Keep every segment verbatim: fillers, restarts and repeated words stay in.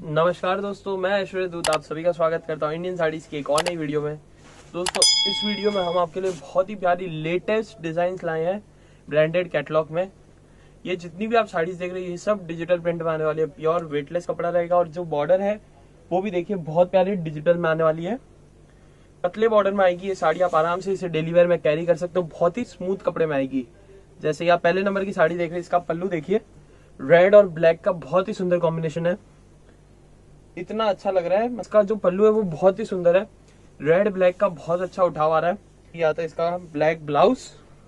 नमस्कार दोस्तों, मैं ऐश्वर्य दूत आप सभी का स्वागत करता हूँ इंडियन साड़ीज की एक और नई वीडियो में। दोस्तों, इस वीडियो में हम आपके लिए बहुत ही प्यारी लेटेस्ट डिजाइन लाए हैं ब्रांडेड कैटलॉग में। ये जितनी भी आप साड़ीज देख रहे हैं ये सब डिजिटल प्रिंट में आने वाली है, प्योर वेटलेस कपड़ा रहेगा। और जो बॉर्डर है वो भी देखिए बहुत प्यारी डिजिटल में आने वाली है, पतले बॉर्डर में आएगी ये साड़ी। आप आराम से इसे डेली वेयर में कैरी कर सकते हो, बहुत ही स्मूथ कपड़े में आएगी। जैसे आप पहले नंबर की साड़ी देख रहे हैं, इसका पल्लू देखिए, रेड और ब्लैक का बहुत ही सुंदर कॉम्बिनेशन है, इतना अच्छा लग रहा है। इसका जो पल्लू है वो बहुत ही सुंदर है, रेड ब्लैक का बहुत अच्छा उठाव आ रहा है। ये आता है इसका ब्लैक ब्लाउज।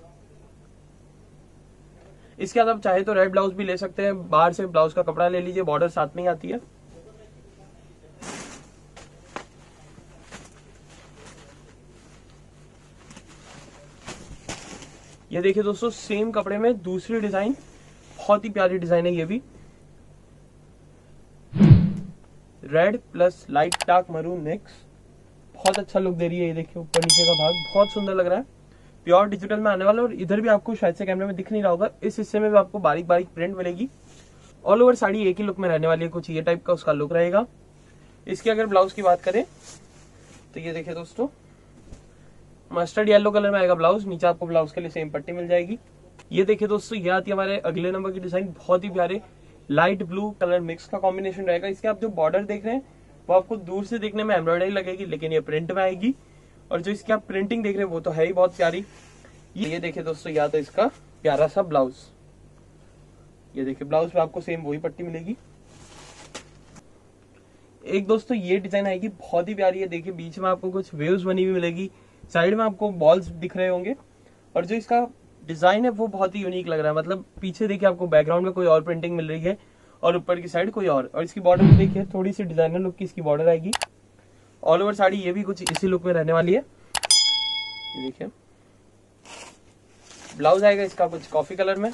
इसके बाद आप चाहे तो रेड ब्लाउज भी ले सकते हैं, बाहर से ब्लाउज का कपड़ा ले लीजिए, बॉर्डर साथ में ही आती है। ये देखिए दोस्तों, सेम कपड़े में दूसरी डिजाइन, बहुत ही प्यारी डिजाइन है ये भी। Red plus light dark maroon mix, बहुत अच्छा लुक दे रही है। ये देखिए ऊपर नीचे का भाग बहुत सुंदर लग रहा है, प्योर डिजिटल में आने वाला है। और इधर भी आपको शायद से कैमरे में दिख नहीं रहा होगा, इस हिस्से में भी आपको बारीक बारीक प्रिंट मिलेगी। ऑल ओवर साड़ी एक ही लुक में रहने वाली है, कुछ ये टाइप का उसका लुक रहेगा। इसकी अगर ब्लाउज की बात करें तो ये देखिए दोस्तों, मस्टर्ड येलो कलर में आएगा ब्लाउज, नीचे आपको ब्लाउज के लिए सेम पट्टी मिल जाएगी। ये देखिए दोस्तों, ये आती है हमारे अगले नंबर की डिजाइन, बहुत ही प्यारे लाइट ब्लू कलर मिक्स का कॉम्बिनेशन रहेगा। इसके आप जो बॉर्डर देख रहे हैं वो आपको दूर से देखने में एम्ब्रॉयडरी लगेगी, लेकिन ये प्रिंट में आएगी। और जो इसकी आप प्रिंटिंग देख रहे हैं वो तो है ही बहुत प्यारी। ये देखिए दोस्तों, या तो इसका प्यारा सा ब्लाउज, ये देखिए ब्लाउज में आपको सेम वही पट्टी मिलेगी। एक दोस्तों ये डिजाइन आएगी बहुत ही प्यारी है, देखिए बीच में आपको कुछ वेव्स बनी हुई मिलेगी, साइड में आपको बॉल्स दिख रहे होंगे। और जो इसका डिजाइन है वो बहुत ही यूनिक लग रहा है, मतलब पीछे देखिए आपको बैकग्राउंड में कोई और प्रिंटिंग मिल रही है और ऊपर की साइड कोई और। और इसकी बॉर्डर भी देखिए थोड़ी सी डिजाइनर लुक की इसकी बॉर्डर आएगी। ऑल ओवर साड़ी ये भी कुछ इसी लुक में रहने वाली है। ये देखिए ब्लाउज आएगा इसका कुछ कॉफी कलर में,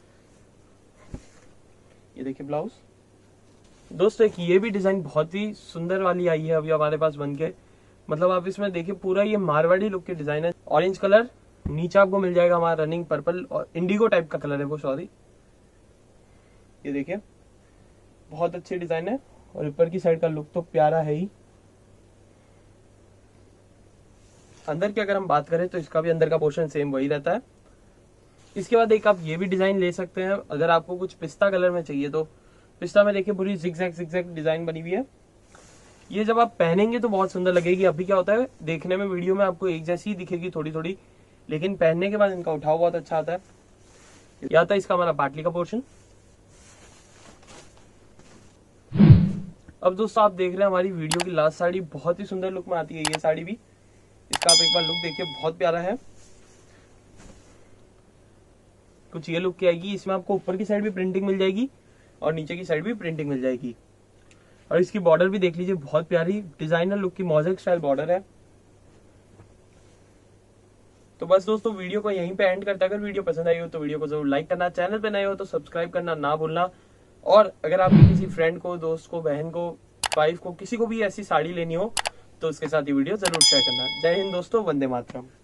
ये देखिए ब्लाउज। दोस्तों एक ये भी डिजाइन बहुत ही सुंदर वाली आई है अभी हमारे पास बन के, मतलब आप इसमें देखिए पूरा ये मारवाड़ी लुक के डिजाइन है। ऑरेंज कलर, नीचे आपको मिल जाएगा हमारा रनिंग पर्पल और इंडिगो टाइप का कलर है वो, सॉरी। ये देखिए बहुत अच्छी डिजाइन है और ऊपर की साइड का लुक तो प्यारा है ही। अंदर की अगर हम बात करें तो इसका भी अंदर का पोर्शन सेम वही रहता है। इसके बाद एक आप ये भी डिजाइन ले सकते हैं अगर आपको कुछ पिस्ता कलर में चाहिए तो। पिस्ता में देखिए पूरी जिगजैग जिगजैग डिजाइन बनी हुई है। ये जब आप पहनेंगे तो बहुत सुंदर लगेगी। अभी क्या होता है, देखने में वीडियो में आपको एक जैसी ही दिखेगी थोड़ी थोड़ी, लेकिन पहनने के बाद इनका उठाव बहुत अच्छा आता है। यह आता है इसका हमारा पाटली का पोर्शन। अब दोस्तों आप देख रहे हैं हमारी वीडियो की लास्ट साड़ी, बहुत ही सुंदर लुक में आती है ये साड़ी भी। इसका आप एक बार लुक देखिए, बहुत प्यारा है, कुछ ये लुक की आएगी। इसमें आपको ऊपर की साइड भी प्रिंटिंग मिल जाएगी और नीचे की साइड भी प्रिंटिंग मिल जाएगी। और इसकी बॉर्डर भी देख लीजिए, बहुत प्यारी डिजाइनर लुक की मोज़ेक स्टाइल बॉर्डर है। तो बस दोस्तों वीडियो को यहीं पे एंड करते हैं। अगर वीडियो पसंद आई हो तो वीडियो को जरूर लाइक करना, चैनल पे नए हो तो सब्सक्राइब करना ना भूलना। और अगर आपकी किसी फ्रेंड को, दोस्त को, बहन को, वाइफ को, किसी को भी ऐसी साड़ी लेनी हो तो उसके साथ ये वीडियो जरूर शेयर करना। जय हिंद दोस्तों, वंदे मातरम।